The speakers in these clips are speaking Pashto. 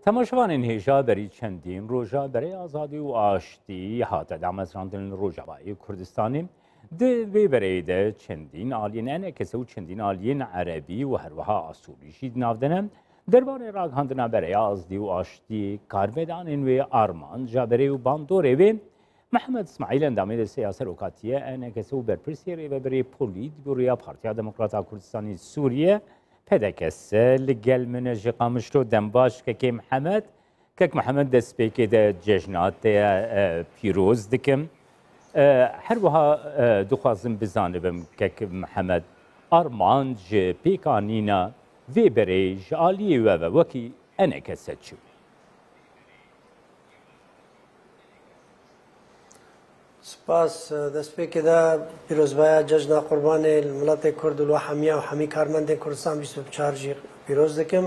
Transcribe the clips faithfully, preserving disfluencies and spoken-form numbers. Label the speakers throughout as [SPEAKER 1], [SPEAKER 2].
[SPEAKER 1] تماشاوانên hêja berî çendîn roja berê azadî û aştî hate damezrandin Rojavayê Kurdistanê di vê bereyê de çendîn aliyên enekese û çendîn aliyên erebî û herwiha asûlî jî di nav de ne. Derbarê ragihandina berêya azdî û aştî karvedanên wê armanc ja berê û bandorê wê Mehmed İsmaîl endamê de Serokatiye enekese û berpirsiyê rêveberê Polît bi rêya Partiya Demokrata Kurdistanê Sûriye پدکسه لگل من جقامشلو دنباش که محمد که محمد دست پیک ده جشنات پیروز دکم هر وها دخوازم بزانبم که محمد آرمانج پیکانینا وی بریج آلیه و وکی انه کسه چو
[SPEAKER 2] سپاس دست پی که دا پیروزبایا جشن قربان ملت کرد و حمیه و حمی کارمند کردستان بیست و چهار جی پیروز دکم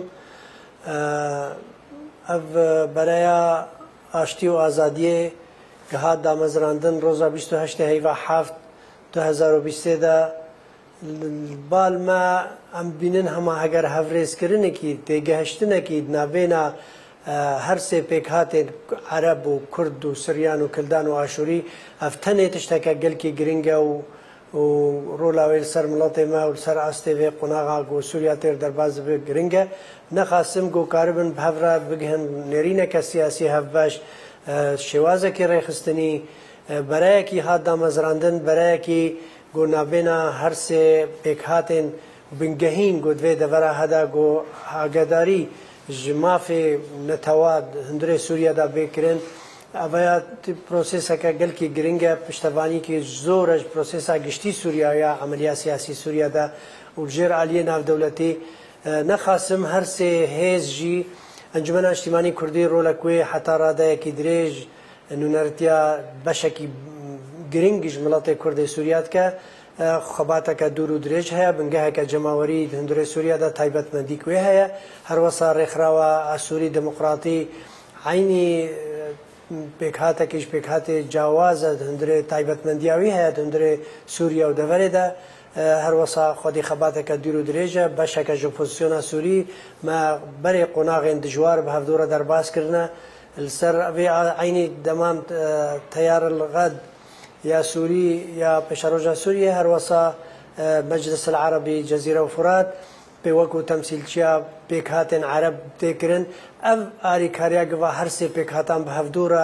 [SPEAKER 2] اف برای آشتی و آزادی گهاد دامزراندن روزا بیست و هشت هیوا هفت دو هزار و بیست دا بال ما ام بینن همه اگر هفریز کرنه کی تگهشتنه کی نبینا هر سه پیکات عرب و کرد و سریان و کلدان و آشوری افتنه تشتکه گل کی گرینگه و و رولاویل سر ملت ما و سر استه و قناغا و سوریا تر در باز به گرینگه نخواستم گو کاربن بهفرا بگهن نرینه که سیاسی هفباش شوازه کی ریخستنی برای کی حد دامزراندن برای کی گو نابینا هر سه پیکاتن بنگهین گو دوی دورا هدا گو آگداری جمافی نتواد هندره سوریا دا بکرن اویا پروسیسا که گل کی گرینگه پشتوانی که زورش پروسیسا گشتی سوریا یا عملیات سیاسی سوریا دا و جر عالیه ناف دولتی نخاسم هر سه هیز جی انجمن اجتماعی کردی رولکوی حتی راده کی دریج نونرتیا بشکی گرینگش ملت کرد سوریات که خباته که دور و دریج هیا بنگه که جماوری هندره سوریا دا تایبت مندی کوی هیا هر وصار رخراوا سوری دموکراتی عینی پیکهاته کش پیکهاته جواز هندره تایبت مندیاوی هیا هندره سوریا و دوره دا هر وصا خودی خباته که دور و دریج باشه که اپوزیسیون سوری ما برای قناغ دجوار به هفدوره در باز کرنه السر عینی دمام تیار الغد یا سوری یا پشروجا سوریه هر وصا مجلس العربي جزيرة وفرات بوكو تمثيل شيا بيكهات عرب تكرن اف اري كاريا قوا هرسي بيكهاتان بهفدورا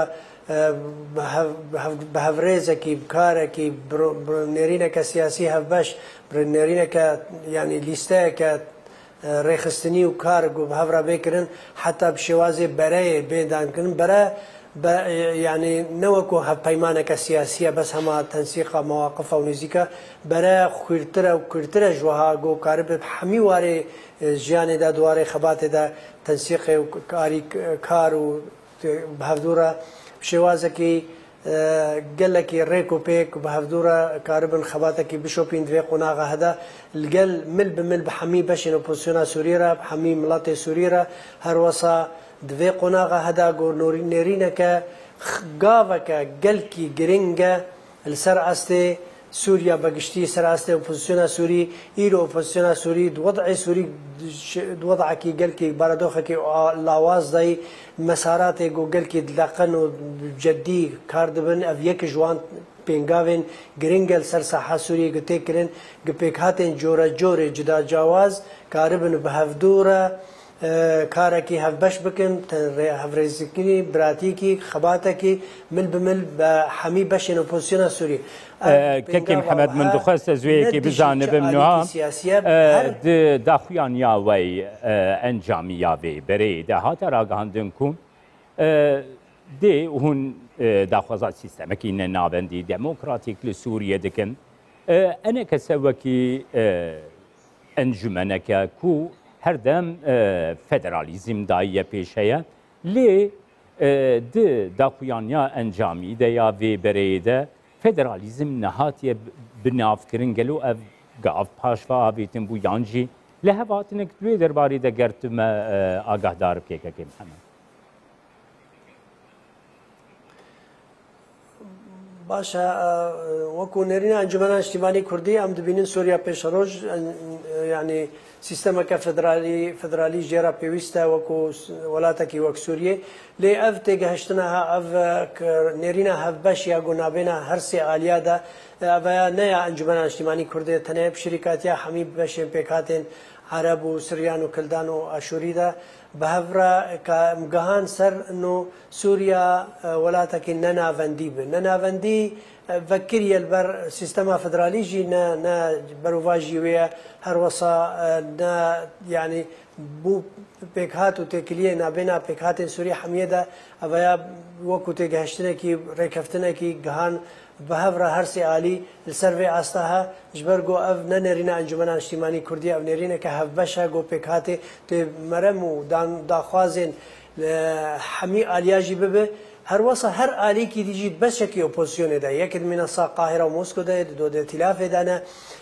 [SPEAKER 2] بهفريزه كي بكاره كي برنيرينا كسياسي هفباش برنيرينا ك يعني ليستا ك ريخستني وكارغو بهفرا بيكرن حتى بشوازي براي بيدان كن برا يعني نوكو هبيمانه كسياسيه بس هما تنسيق مواقف ونزيكا برا خيرتره وكرتره جوها جو كارب حمي واري جيان دا دواري خبات دا تنسيق كاري كارو بهدوره بشوازكي قال لك ريكو بيك بهدوره كاربن خباتكي بشوبين دوي قناغه هذا القل مل بمل بحمي باش اوبوزيسيون سوريرا بحمي ملاتي سوريرا هروسا دوی قناغه هدا گو نوری نرینه که گاوه که گل کی گرینگه السر استه سوریا بگشتی سر استه اپوزیسیون سوری ایرو اپوزیسیون سوری وضع سوری وضع کی گل کی باردوخه کی لاواز دای مسارات گو گل کی دلقن و جدی کاردبن او یک جوان پنگاوین گرینگل سر ساحه سوری گته کرن گپیکاتن جورا جوره جدا جواز کاربن بهفدوره کارکی هفبش بکن هفرزکی براتیکی خباتکی مل بمل بحمی بشن اپوزیسیون سوری
[SPEAKER 1] كي محمد من دخست زوي كي بجانب منها داخويان يا وي انجامي يا وي بري ده هاتا راغاندنكم دي هون داخوازات سيستمكي نابندي ديمقراطيك لسوريا دكن انا كسوكي انجمنك كو هر دم فدرالیزم دایه پیشه لی د داخویانیا انجامی ده یا وی بریده فدرالیزم نهاتیه بناف کرن گلو اف گاف پاشوا آبیتن بو یانجی لهواتنک دوی درباری ده گرتم آگاه دار که که محمد
[SPEAKER 2] باشە وەکو نێرینە ئەنجومەنە نیشتیمانی کوردی ئەم دەبینن سووریا پێشەڕۆژ ینی سیستەمەکە فدرالی فدرالی ژێرا پێویستە وەکو وڵاتێکی وەک سووریێ لێ ئەف تێگەهشتنەها ئەف نێرینە هەفبەش یا گونابێنە هەر سێ ئالیادا ئەڤەیە نەیە ئەنجومەنە نیشتیمانی کوردی تەنیا شریکاتیا هەمی بەشێن پێکاتێن عەرەب و سریان و کلدان و ئاشووریدا بە هەڤرا کە گەهان سەر و سووریا وڵاتێکی نەناڤەندی بن نەناڤەندی فكري البر سيستما فدراليجي نا نا بروفاجي ويا هروسا نا يعني بو بيكهات وتكليه نابنا بيكهات سوريا حميده افيا وكو تجهشتنا كي ركفتنا كي جهان بهفرا هرسي عالي السيرفي استها جبرجو اف ننرينا انجمنا اجتماعي كرديه او نرينا كهفبشا جو بيكهات مرمو دان داخوازن حمي الياجي ببه هر وصل هر آلی کی دیجید بس شکی اپوزیسیون ده یکی من الساق قاهره و مسکو ده دو ده ائتلاف دانه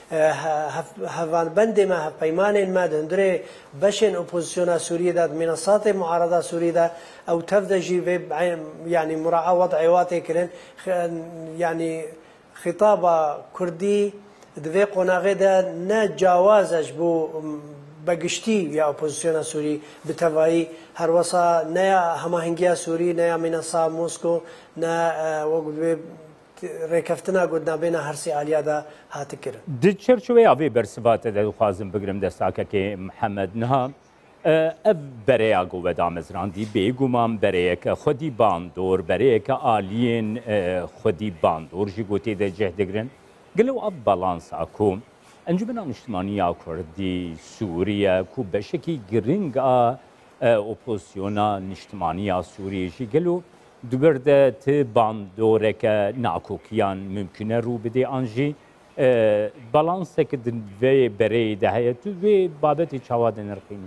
[SPEAKER 2] هفان بند ما پیمان ما دندره بشن اپوزیسیون سوریه ده منصات معارضه سوریه ده او تفدجی و يعني مراعاه وضع عواطي كرن يعني خطاب كردي دوی قناغه ده نه جوازش بو بگشتی یا اپوزیسیون سوری بتوایی هر وسا نه هماهنگی سوری نه منصا مسکو نه وقت رکفتنا گودنا بین هر سی آلیا دا هات کرد.
[SPEAKER 1] دی چرچوی آوی برسبات ده خوازم بگرم دستاکه که محمد نها اب برای آگو و دامزراندی بیگومان برای که خودی باندور برای که آلین خودی باندور جگوتی ده جهدگرن گلو اب بالانس آکوم انجمن اجتماعی کردی سوریه کو بشکی گرینگ اپوزیسیونا اجتماعی سوریه جی گلو دوبرده ت باندوره که ناکوکیان ممکنه رو بده آنجی بالانس که دوی برای دهه تو و بابتی چواد نرقینی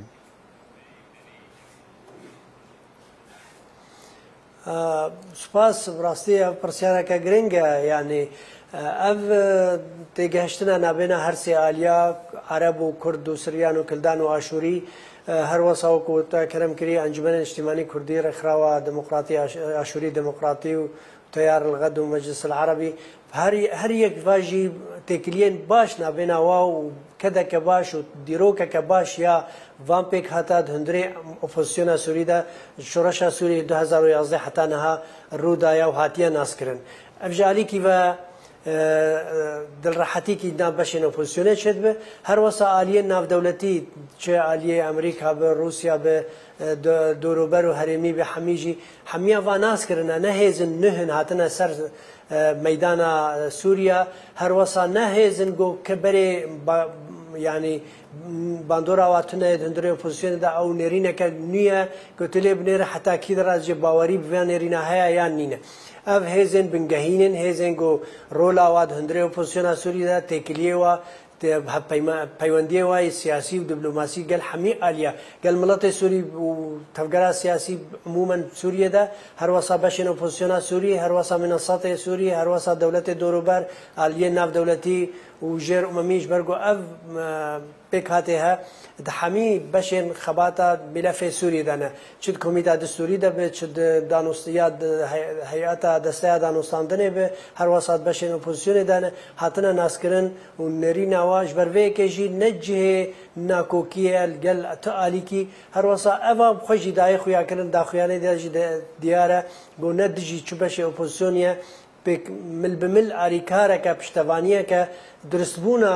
[SPEAKER 2] سپاس براستی پرسیاره که گرینگه یعنی اف تجهشتنا نابنا هر سي آليا عرب وكرد وسريان وكلدان واشوري هر وصاوك وتكرم كري انجمن اجتماعي كردي رخراوه ديمقراطي اشوري ديمقراطي وتيار الغد والمجلس العربي هر هر يك فاجي تكلين باش نابنا واو كذا كباش وديروكا كباش يا فامبيك حتى هندري اوبوزيسيون سوريدا شورشا سوري دو هزار ويازده حتى نها رودا يا وهاتيا ناسكرن افجالي كيفا دل راحتی کی نام بشین اپوزیسیون شد به هر واسه آلیه ناف دولتی چه آلیه امریکا به روسیا به دوروبر و هرمی به حمیجی حمیا و ناس کردن نه هزن نهن هاتنا سر میدان سوریا هر واسه نه هزن گو کبری يعني باندورا واتنا هندري اپوزيسيون دا او نيرينا كنيه قلت بنير حتى كده راجي باوري بفان نيرينا هيا يانينا اف هيزن بنجهينن هيزن جو رولا واد هندري اپوزيسيون سوريا تكليوا پیوندی وای سیاسی و دیپلماسی قال حمی آلیا قال ملت سوری و تفکر سیاسی عموما سوریه ده هر واسه باشن اپوزیسیون سوری هر واسه منصات سوری هر واسه دولت دوروبر آلیه ناف دولتی و جر اممیش برگو اف بکاتها دحمی باشن خباتا ملف سوری دانه چد کمیته دستوری ده به چد دانستیاد هیئت دسته دانستاندنه به هر واسه باشن اپوزیسیون دانه هاتنا ناسکرن و نرینا واش بروی کشی نجه ناکوکیه الجل تعالی کی هر واسه اوا خوشی دای خویا کردن داخیانه دیج دیاره گو ندجی چبشه اپوزیسیونیه بک مل بمل آریکاره که پشتوانیه که درستبونا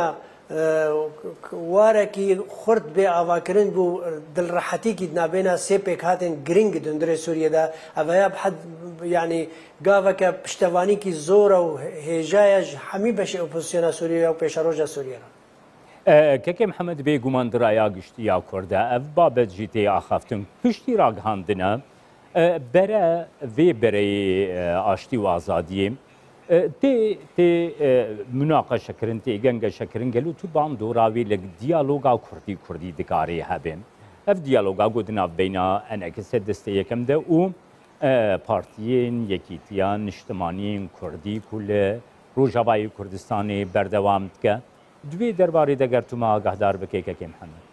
[SPEAKER 2] وارکی خورد به آواکرین بو دل راحتی کی نابینا سپک هاتن گرینگ دندر سوریه دا اویا بحد يعني قافا که پشتوانی کی زور و هجایج همی بشه اپوزیسیون سوریه و پیشروج سوریه
[SPEAKER 1] که محمد بی گمان دریا گشتی یا کرده اف بابت جیتی آخافتن پشتی راگ هندنه بره وی برای آشتی و آزادی تی تی مناقشه کردن تی گنگ شکرن گلو تو بام دوراوی لگ دیالوگا کردی کردی دکاری هبن اف دیالوگا گودنا بینا انکس دسته یکم ده او پارتیین یکیتیان اجتماعی کردی کل روجاوای کردستانی بردوام که دوی درباره دگر تو ما آگاهدار بکی که محمد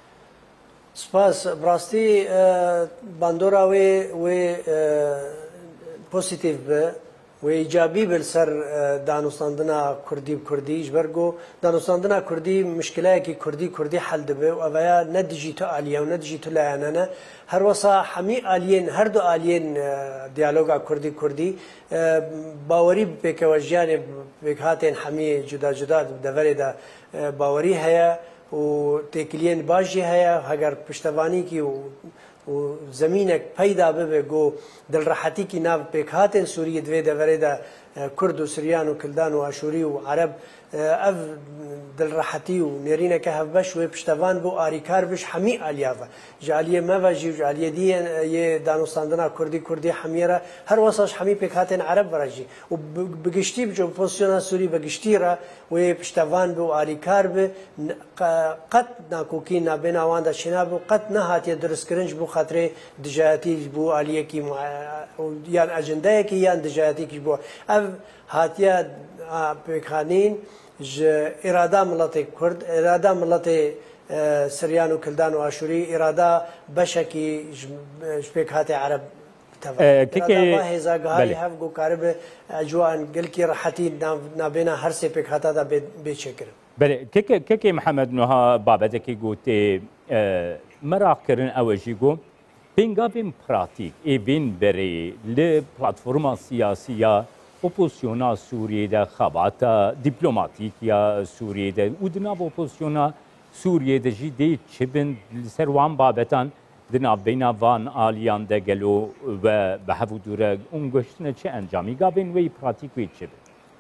[SPEAKER 2] سپاس براستی باندورا و و پوزیتیو به و ایجابی بل سر دانوستاندنا کردی کردی جبرگو دانوستاندنا کردی مشکلاتی که کردی کردی حل دبه و اویا نه دیجیتال عالیه و نه دیجیتال لعنانه هر وسا همی آلین هر دو آلین دیالوگا کردی کردی باوری بکوجیان بکهاتن همی جدا جدا دوره دا باوری هیا و تکلین باجی هیا اگر پشتوانی کی و و زمینک پیدا ببه گو دل راحتی کی ناو بکهاتن سوریه دوی دوره دا کرد و سریان و کلدان و آشوری و عرب اف دل راحتی و نرینه که هفبش و پشتوان بو آریکار بش همی آلیافه جالیه مواجی و جالیه دی یه دانوستاندنا کردی کردی همیره هر واسش همی بکهاتن عرب براجی و بگشتی بجو پوزیشن سوری بگشتی را و پشتوان بو آریکار به قط ناکوکی نابینا واندا شنا بو قط نهاتی درست کرنج بو خاطر دجاتی بو آلیه کی یان اجنده کی یان دجاتی کی بو اف هاتیا بکانین ج اراده ملت کرد اراده ملت سریان و کلدان و آشوری اراده بشکی جبکات عرب
[SPEAKER 1] كيكي
[SPEAKER 2] هذا قاري هف جو كارب اجوان قال كي راحتي نابينا هر سي بكاتا دا بيشكر
[SPEAKER 1] بله كيكي كيكي محمد نها بابتكي قوتي مراكرن اوجيغو بينغافين براتيك ايفين بري لبلاتفورما سياسيه اوبوزيونا سوريا دا خباتا دبلوماتيكيا سوريا دا ودناب اوبوزيونا سوريا دا جي دي تشبن سروان بابتان دناب بينا فان آليان دا قالوا بحفو دورا انگشتنا چه انجامي قابين وي براتيك وي تشبن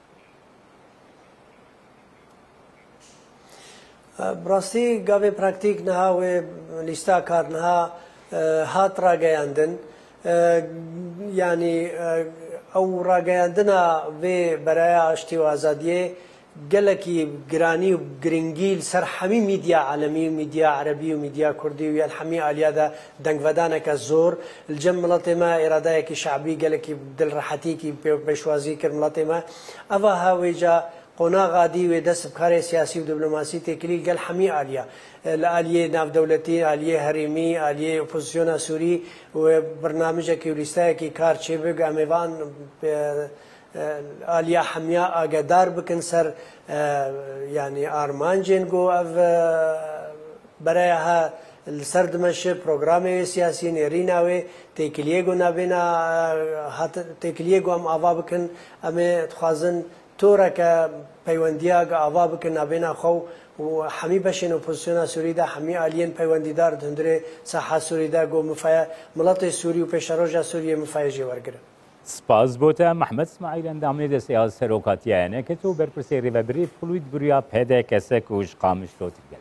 [SPEAKER 2] براستی گاوی پراکتیک نها و لیستا کار نها هات را گیاندن یعنی او را گیاندنا و برای آشتی و آزادیه گلکی گرانی و گرنگیل سر همی میدیا عالمی و میدیا عربی و میدیا کردی و یال همی آلیا دا دنگ ودانه که زور الجم ملت ما اراده کی شعبی گلکی دل راحتی کی پیشوازی کر ملت ما اوا هاویجا قناع غادي ودس بكاري سياسي ودبلوماسي تكلي قال حمي آلية الآلية ناف دولتي آلية هرمي آلية اوبوزيونا سوري وبرنامج كي وليستا كي كار تشيبق اميفان آلية حمية آقادار بكنسر يعني آرمان جنگو اف برايها السرد مش برنامج سياسي نيرينا و تكليغو نابينا هات تكليغو ام آوا بكن امي تخازن تورا که پیوندیا که آوا بکن نابینا خو و همی بشین اپوزیسیون سوری دا همی آلین پیوندیدار دندره ساحه سوری دا گو مفایا ملت سوری و پیشروج سوری مفایا جوارگره
[SPEAKER 1] سپاس بوده محمد اسماعیل اندامنی ده سیاست سروکاتیانه که تو برپرسی ریو بری پلوید بریا پیدا کسک وش قامش لوتی